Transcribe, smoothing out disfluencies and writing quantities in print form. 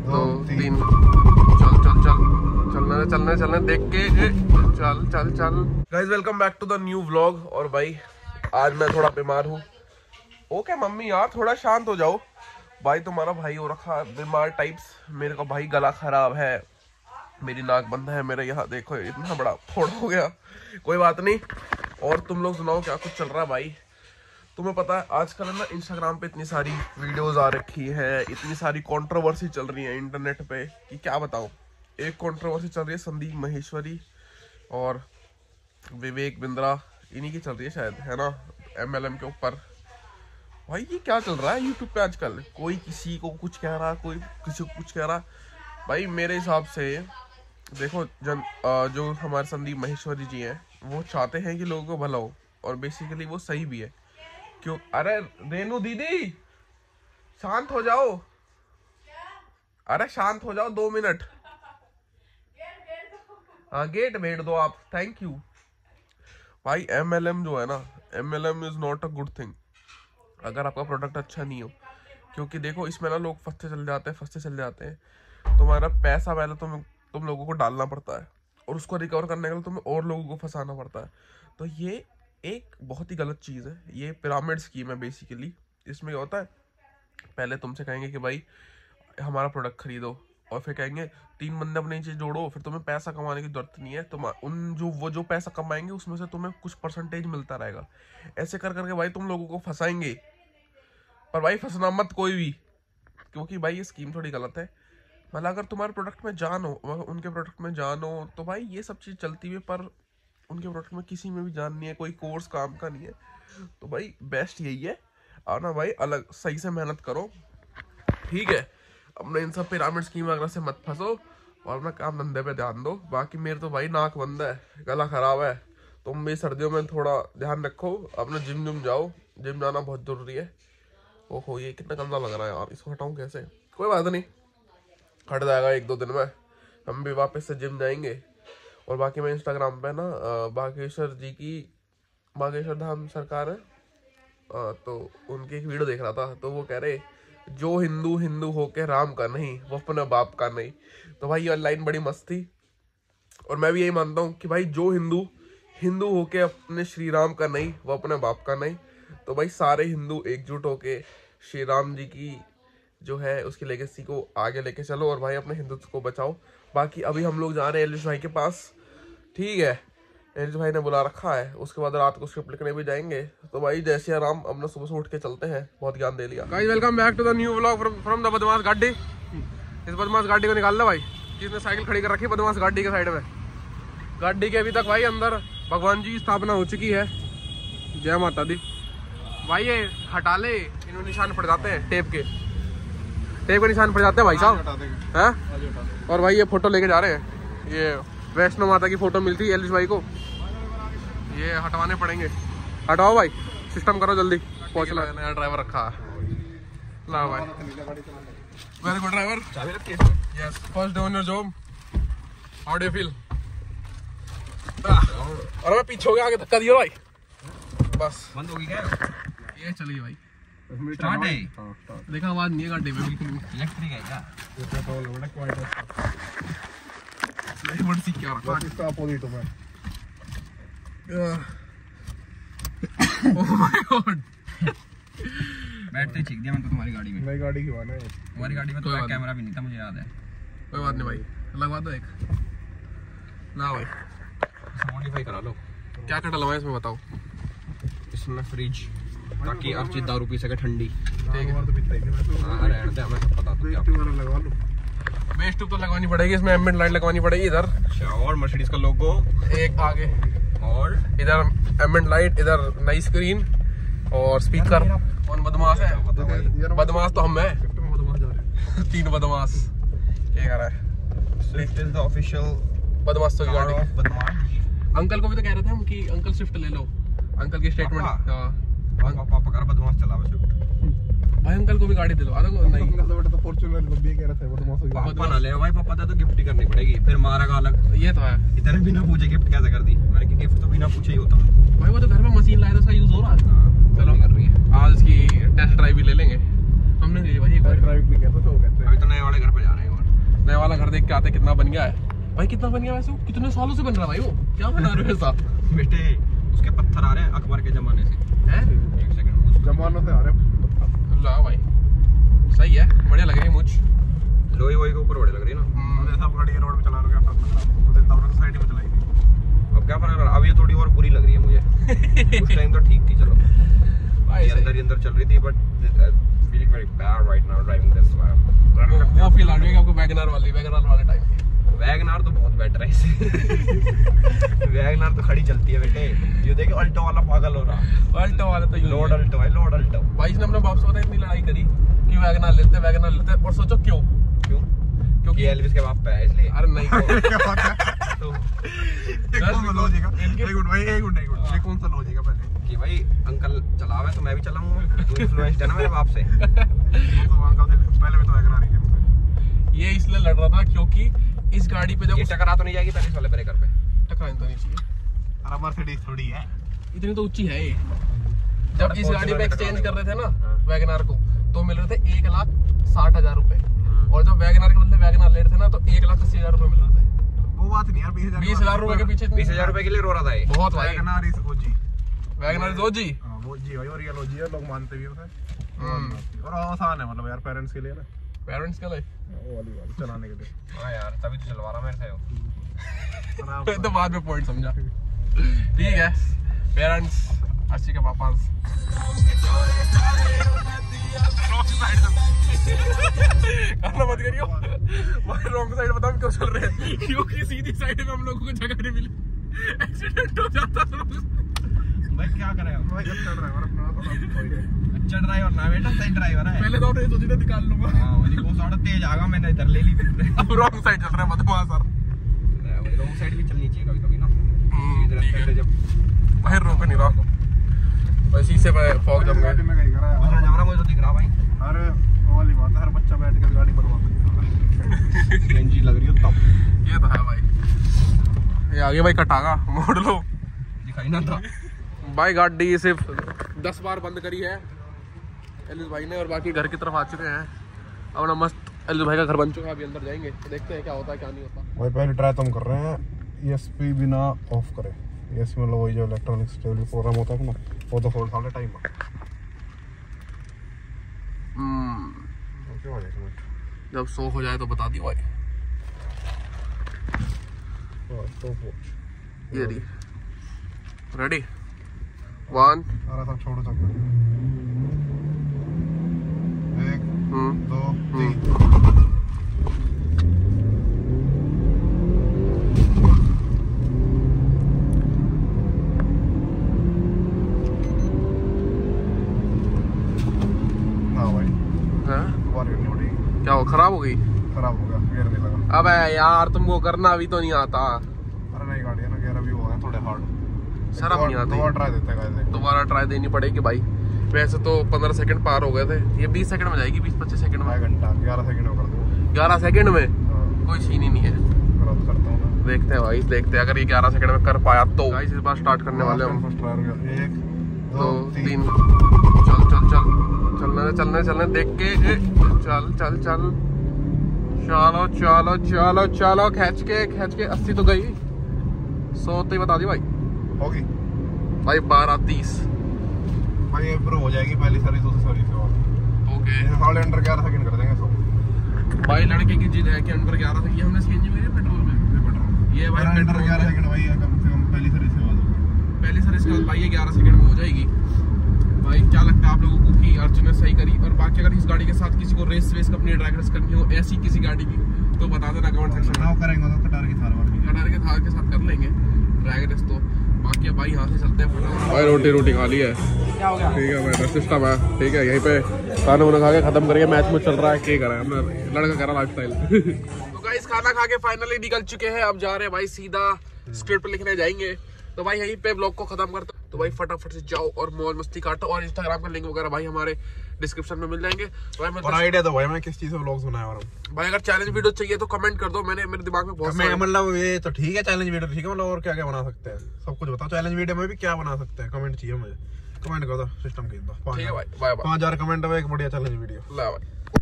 2 3 चलने देख के चल guys, welcome back to the new vlog. और भाई आज मैं थोड़ा बीमार हूँ। ओके मम्मी यार थोड़ा शांत हो जाओ। भाई तुम्हारा भाई हो रखा बीमार टाइप्स। मेरे को भाई गला खराब है, मेरी नाक बंद है, मेरे यहाँ देखो इतना बड़ा फोड़ हो गया। कोई बात नहीं। और तुम लोग सुनाओ क्या कुछ चल रहा है भाई। तुम्हें पता है आजकल ना इंस्टाग्राम पे इतनी सारी वीडियोस आ रखी है, इतनी सारी कंट्रोवर्सी चल रही है इंटरनेट पे कि क्या बताऊं। एक कंट्रोवर्सी चल रही है संदीप माहेश्वरी और विवेक बिंद्रा, इन्हीं की चल रही है शायद, है ना, MLM के ऊपर। भाई ये क्या चल रहा है यूट्यूब पे आजकल। कोई किसी को कुछ कह रहा, कोई किसी को कुछ कह रहा। भाई मेरे हिसाब से देखो जो हमारे संदीप माहेश्वरी जी हैं वो चाहते हैं कि लोगों को भला हो, और बेसिकली वो सही भी है। क्यों? अरे रेनू दीदी शांत हो जाओ। अरे शांत हो जाओ 2 मिनट। हाँ गेट भेज दो आप, थैंक यू। भाई MLM जो है ना, MLM is not a good thing अगर आपका प्रोडक्ट अच्छा नहीं हो। क्योंकि देखो इसमें ना लोग फंसते चल जाते हैं। तुम्हारा पैसा पहले तुम लोगों को डालना पड़ता है, और उसको रिकवर करने के लिए तुम्हें और लोगों को फंसाना पड़ता है। तो ये एक बहुत ही गलत चीज़ है। ये पिरामिड स्कीम है बेसिकली। इसमें क्या होता है, पहले तुमसे कहेंगे कि भाई हमारा प्रोडक्ट खरीदो, और फिर कहेंगे 3 बंदे अपनी चीज़ जोड़ो, फिर तुम्हें पैसा कमाने की जरूरत नहीं है। तुम वो जो पैसा कमाएंगे उसमें से तुम्हें कुछ परसेंटेज मिलता रहेगा। ऐसे कर करके भाई तुम लोगों को फंसाएंगे। पर भाई फंसना मत कोई भी, क्योंकि भाई ये स्कीम थोड़ी गलत है। मतलब अगर तुम्हारे प्रोडक्ट में जान हो, उनके प्रोडक्ट में जान हो, तो भाई ये सब चीज़ चलती है। पर उनके प्रोडक्ट में किसी में भी जान नहीं है, कोई कोर्स काम का नहीं है। तो भाई बेस्ट यही है, और ना भाई अलग सही से मेहनत करो, ठीक है। अपने इन सब पिरामिड स्कीम वगैरह से मत फंसो, और अपना काम धंधे पे ध्यान दो। बाकी मेरे तो भाई नाक बंद है, गला खराब है। तुम भी सर्दियों में थोड़ा ध्यान रखो, अपना जिम जाओ, जिम जाना बहुत जरूरी है। ओहो ये कितना गंदा लग रहा है यार, इसको हटाऊं कैसे? कोई बात नहीं, हट जाएगा 1-2 दिन में, हम भी वापस से जिम जाएंगे। और बाकी मैं इंस्टाग्राम पे ना बागेश्वर जी की, बागेश्वर धाम सरकार है, तो उनकी एक वीडियो देख रहा था। तो वो कह रहे जो हिंदू होके राम का नहीं, वो अपने बाप का नहीं। तो भाई ये लाइन बड़ी मस्त थी, और मैं भी यही मानता हूँ कि भाई जो हिंदू होके अपने श्री राम का नहीं, वो अपने बाप का नहीं। तो भाई सारे हिंदू एकजुट होके श्री राम जी की जो है उसकी लेगेसी को आगे लेके चलो, और भाई अपने हिंदुत्व को बचाओ। बाकी अभी हम लोग जा रहे हैं एलिश भाई के पास, ठीक है। एलिश भाई ने बुला रखा है, उसके बाद रात को स्क्रिप्ट लिखने भी जाएंगे। तो भाई जय श्री राम, अपना सुबह से उठ के चलते हैं, बहुत ज्ञान दे लिया। Guys welcome back to the new vlog from the बदमाश गाड़ी। इस बदमाश गाड़ी को निकाल लो भाई, जिसने साइकिल खड़ी कर रखी है बदमाश गाड़ी के साइड में। गाड़ी के अभी तक भाई अंदर भगवान जी की स्थापना हो चुकी है, जय माता दी। भाई ये हटा ले, इन्होंने निशान पड़ जाते हैं, टेप के निशान पड़ जाते हैं भाई साहब, हैं। और भाई ये फोटो लेके जा रहे हैं, ये वैष्णो माता की फोटो मिलती है एलिश भाई को, ये हटवाने पड़ेंगे। हटाओ भाई, सिस्टम करो जल्दी, पहुंचना है। नया ड्राइवर रखा है, ला भाई, very good driver. Yes, first day on your job, how do you feel? और मैं पीछे हो गया, आगे धक्का दिया भाई, बस बंद हो गई क्या? ये चली भाई, स्टार्ट है। देखा आवाज नहीं है गाड़ी में बिल्कुल भी। इलेक्ट्रिक है क्या? नहीं बड़ी सी क्या रखा इसका अपोजिट में। ओह माय गॉड, बैटरी छीक दिया मैं तो तुम्हारी गाड़ी में। मेरी गाड़ी की बात है, तुम्हारी गाड़ी में तो कैमरा भी नहीं था, मुझे याद है। कोई बात नहीं भाई, लगवा दो एक ना भाई, मॉडिफाई करा लो। क्या क्या डलवाएं इसमें बताओ? इसमें फ्रिज, ताकि आप चीज दारू पी सके ठंडी, ठीक है। रहने दे, हमें सब पता। तो लगवा लो, बेस ट्यूब तो लगवानी पड़ेगी इसमें, एम्बिएंट लाइट लगवानी पड़ेगी इधर, और मर्सिडीज का लोगो एक आगे, और इधर एम्बिएंट लाइट, इधर नई स्क्रीन और स्पीकर। कौन बदमाश है? बदमाश तो हम है, 3 बदमाश। ये कर रहा है स्विफ्ट इज द ऑफिशियल बदमाश तो गाड़ी। अंकल को भी तो कह रहे थे हम कि अंकल स्विफ्ट ले लो, अंकल की स्टेटमेंट। पापा कर बदमाश चलावे स्विफ्ट भाई, अंकल को भी गाड़ी दिलवा दो। नहीं अंकल तो बेटा तो फॉर्च्यूनर भी कह रहा था बदमाश हो गया। पापा ना ले भाई, पापा तो गिफ्ट ही करनी पड़ेगी, फिर मारेगा अलग। ये तो है, इतने बिना पूछे गिफ्ट कैसे कर दी? मैंने कि गिफ्ट तो बिना पूछे ही होता भाई। वो तो घर में मशीन लाया था, उसका यूज हो रहा है। चलो कर रही है, आज इसकी टेस्ट ड्राइव भी ले लेंगे। हमने ले भाई एक बार ड्राइव भी किया था, तो कहते हैं अभी तो नए वाले घर पे जा रहे हैं। नया वाला घर देख के आते कितना बन गया है भाई। कितना बन गया वैसे? कितने सालों से बन रहा है भाई वो? क्या बना रहे हो ऐसा? बेटे उसके पत्थर आ रहे हैं अकबर के जमाने से। हैं? एक सेकंड, जमानों से आ रहे हैं। ला भाई सही है, बढ़िया लग रही है मुझ। लोही वही के ऊपर बड़े लग रही है ना। जैसा आप गाड़ी रोड पे चला रहे हो क्या तो देता हूं साइड में चलाई थी। अब क्या फर्क है? अब ये थोड़ी और बुरी लग रही है मुझे। उस टाइम तो ठीक थी, चलो भाई अंदर ही अंदर चल रही थी, but feeling very bad right now driving this. वो फील आ रही है आपको वैगनआर वाले टाइम की? वैगनआर तो बहुत बेटर है इससे। वैगनआर तो खड़ी चलती है बेटे। ये देखो अल्टो वाला पागल हो रहा। अल्टो वाले तो लोड अल्टो है, लोड अल्टो। भाई इसने अपने बाप से पता इतनी लड़ाई करी कि वैगनआर लेते और सोचो क्यों क्योंकि एल्विस के बाप पे है इसलिए। अरे नहीं तो एक कौन सा लॉजिक है पहले कि भाई अंकल चलावे तो मैं भी चलाऊंगा। तू इन्फ्लुएंस्ड है ना मेरे बाप से। पहले भी तो वैगनआर ही है। ये इसलिए लड़ रहा था क्योंकि इस गाड़ी पे जब ये टकरा तो नहीं जाएगी पहले वाले ब्रेकर पे? टकरानी तो नहीं चाहिए, अरे मर्सिडीज थोड़ी है, इतनी तो ऊंची है ये। जब इस गाड़ी पे एक्सचेंज कर रहे थे ना वैगनआर को तो मिल रहे थे 1,60,000 रुपए, और जब वैगनआर के बदले वैगनआर ले रहे थे ना तो 1,80,000 रुपए मिल रहे थे। वो बात नहीं यार, 20,000 रुपए के पीछे 20,000 रुपए के लिए रो रहा था ये। बहुत भाई। WagonR is OG, WagonR is OG. हां वो जी भाई, और रियल ओजी है, लोग मानते भी उसे। और आसान है मतलब यार पेरेंट्स के लिए ना, पेरेंट्स के लिए वो वाली बात चलाने के लिए। हां यार तभी तो चलवा रहा मेरे से वो। आराम तो बाद में पॉइंट समझा। ठीक है पेरेंट्स, अर्शी के पापा करना मत करियो भाई। रॉन्ग साइड बताओ क्यों चल रहे हैं? क्योंकि सीधी साइड में हम लोगों को जगह नहीं मिली, एक्सीडेंट हो जाता है। भाई क्या करें अब? भाई अच्छा ड्राइवर अपना थोड़ा अच्छा ड्राइवर ना बेटा, सही ड्राइवर है। पहले तो आपने सोची था निकाल लूंगा। हां वो थोड़ा तेज आगा, मैंने इधर ले ली। अब रॉन्ग साइड चल रहा है बदमाश सर। रॉन्ग साइड भी चलनी चाहिए कभी-कभी ना। ठीक है जब भाई रोक नहीं रहा भाई, शीशे पे फॉग जम गया। में कहीं करा है। वरना जमरा मुझे तो दिख रहा भाई। अरे वो वाली बात है, हर बच्चा बैठ के गाड़ी बनवा सकता है। सीएनजी लग रही हो तब। ये तो है भाई। ये आगे भाई कटागा मोड़ लो, दिखाई ना था भाई। गाड़ी सिर्फ 10 बार बंद करी है एलिस भाई ने, और बाकी घर की तरफ आ चुके हैं। अपना मस्त एलिस भाई का घर बन चुका है। अभी अंदर जाएंगे देखते हैं क्या होता है क्या नहीं होता। भाई पहले ट्राई तो हम कर रहे हैं ESP बिना ऑफ करे। ESP मतलब वही जो इलेक्ट्रॉनिक स्टेबल प्रोग्राम होता है ना, वो तो फॉल्ट वाला टाइम है। जब 100 हो जाए तो बता दियो भाई। ये रेडी 1 अरे सब छोड़ो सब 1 2 3। क्या हो, खराब हो गई? खराब हो गया, गियर नहीं लगा। अबे यार तुमको करना भी तो नहीं आता। अरे नहीं गाड़ी है ना, गियर अभी वो है थोड़े हार्ड। शर्म नहीं आती? दोबारा ट्राई देते हैं, दोबारा ट्राई देनी पड़ेगी भाई। वैसे तो 15 सेकंड पार हो गए थे, ये 20 सेकंड में जाएगी, 20-25 सेकंड में। घंटा 11 सेकंड में कर दो। 11 सेकंड में हाँ। कोई सीन ही नहीं है। करता हूँ ना, देखते हैं भाई, देखते हैं अगर ये 11 सेकंड में कर पाया तो। गाइस इस बार स्टार्ट करने वाले हम। 1 2 3। चल चल चल चलने देख के चल चल चल चलो चलो चलो चलो खींच के 80 तो गई। 100 तो ही बता दी भाई। होगी भाई 12:30 भाई ये प्रूव हो जाएगी पहली सर्विस दूसरी सर्विस के बाद। ओके साढ़े अंडर 11 सेकंड कर देंगे। 100 भाई लड़के की जिद है कि अंडर 11 तक। ये हमने सीएनजी में पेट्रोल में पेट्रोल ये भाई अंडर 11 सेकंड भाई कम से कम पहली सर्विस के बाद। पहली सर्विस के बाद भाई ये 11 सेकंड में हो जाएगी। भाई क्या लगता है आप लोगों को कि अर्जुन ने सही करी? और बाकी अगर इस गाड़ी के साथ किसी को रेस अपनी ड्रैग रेस करनी हो ऐसी किसी गाड़ी की तो बता देना कमेंट सेक्शन में। करेंगे तो कटार की थार वाली कटार के थार के साथ कर लेंगे ड्रैग रेस। तो बाकी भाई यहाँ से चलते हैं। भाई रोटी खा ली है, क्या हो गया? ठीक है भाई सिस्टम है, ठीक है यहीं पे खाना वाना खा के खत्म करके मैच में चल रहा है। क्या करा है लड़का करा लाइफ स्टाइल। तो गाइस खाना खा के फाइनली निकल चुके हैं। अब जा रहे हैं भाई सीधा स्क्रिप्ट लिखने जाएंगे। तो भाई यहीं पे ब्लॉग को खत्म करते। तो भाई फटाफट से जाओ और मौज मस्ती काटो। और इंस्टाग्राम का लिंक वगैरह भाई हमारे डिस्क्रिप्शन में मिल जाएंगे। और आइडिया दो भाई मैं किस चीज से व्लॉग्स बनाया और भाई अगर चैलेंज वीडियो चाहिए तो कमेंट कर दो। मेरे दिमाग में बहुत सारे मतलब ये तो ठीक है चैलेंज वीडियो ठीक है, मतलब और क्या क्या बना सकते हैं सब कुछ बताओ। चैलेंज वीडियो में भी क्या बना सकते हैं, कमेंट चाहिए मुझे। कमेंट कर दो, सिस्टम खींच दो। ठीक है भाई, बाय बाय। 5000 कमेंट में एक बढ़िया चैलेंज वीडियो ला भाई।